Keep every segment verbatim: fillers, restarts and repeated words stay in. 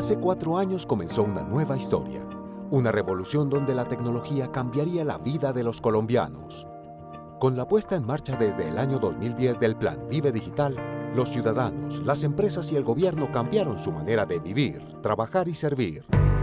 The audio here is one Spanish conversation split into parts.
Hace cuatro años comenzó una nueva historia, una revolución donde la tecnología cambiaría la vida de los colombianos. Con la puesta en marcha desde el año dos mil diez del Plan Vive Digital, los ciudadanos, las empresas y el gobierno cambiaron su manera de vivir, trabajar y servir.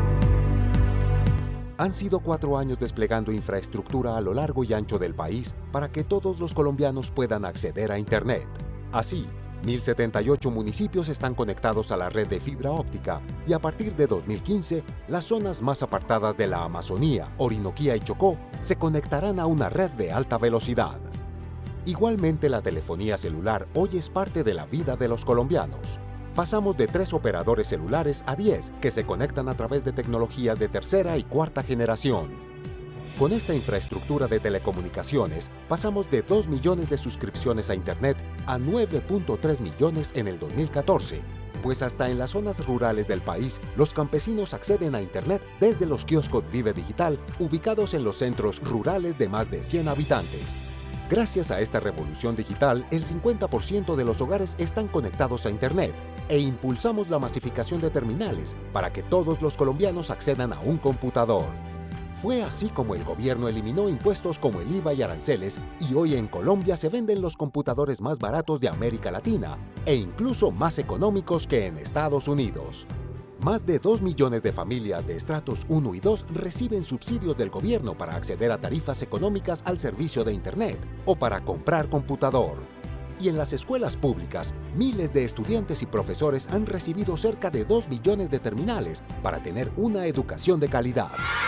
Han sido cuatro años desplegando infraestructura a lo largo y ancho del país para que todos los colombianos puedan acceder a Internet. Así, mil setenta y ocho municipios están conectados a la red de fibra óptica y a partir de dos mil quince, las zonas más apartadas de la Amazonía, Orinoquía y Chocó se conectarán a una red de alta velocidad. Igualmente, la telefonía celular hoy es parte de la vida de los colombianos. Pasamos de tres operadores celulares a diez que se conectan a través de tecnologías de tercera y cuarta generación. Con esta infraestructura de telecomunicaciones, pasamos de dos millones de suscripciones a Internet a nueve punto tres millones en el dos mil catorce, pues hasta en las zonas rurales del país, los campesinos acceden a Internet desde los kioscos Vive Digital ubicados en los centros rurales de más de cien habitantes. Gracias a esta revolución digital, el cincuenta por ciento de los hogares están conectados a Internet e impulsamos la masificación de terminales para que todos los colombianos accedan a un computador. Fue así como el gobierno eliminó impuestos como el I V A y aranceles y hoy en Colombia se venden los computadores más baratos de América Latina e incluso más económicos que en Estados Unidos. Más de dos millones de familias de estratos uno y dos reciben subsidios del gobierno para acceder a tarifas económicas al servicio de Internet o para comprar computador. Y en las escuelas públicas, miles de estudiantes y profesores han recibido cerca de dos millones de terminales para tener una educación de calidad.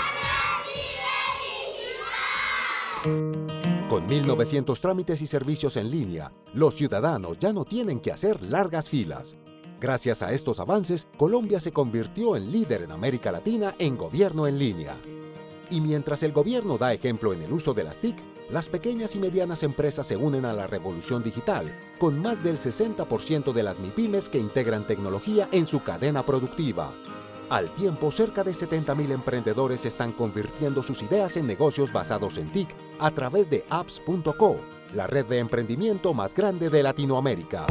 Con mil novecientos trámites y servicios en línea, los ciudadanos ya no tienen que hacer largas filas. Gracias a estos avances, Colombia se convirtió en líder en América Latina en gobierno en línea. Y mientras el gobierno da ejemplo en el uso de las T I C, las pequeñas y medianas empresas se unen a la revolución digital, con más del sesenta por ciento de las MIPYMES que integran tecnología en su cadena productiva. Al tiempo, cerca de setenta mil emprendedores están convirtiendo sus ideas en negocios basados en T I C a través de apps punto co, la red de emprendimiento más grande de Latinoamérica.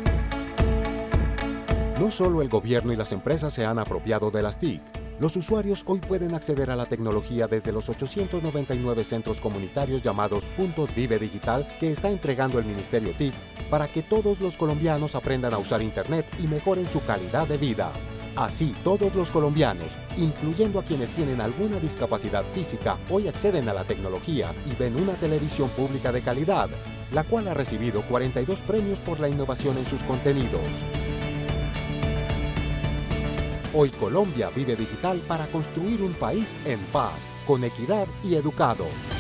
No solo el gobierno y las empresas se han apropiado de las T I C. Los usuarios hoy pueden acceder a la tecnología desde los ochocientos noventa y nueve centros comunitarios llamados Puntos Vive Digital que está entregando el Ministerio T I C para que todos los colombianos aprendan a usar Internet y mejoren su calidad de vida. Así, todos los colombianos, incluyendo a quienes tienen alguna discapacidad física, hoy acceden a la tecnología y ven una televisión pública de calidad, la cual ha recibido cuarenta y dos premios por la innovación en sus contenidos. Hoy Colombia vive digital para construir un país en paz, con equidad y educado.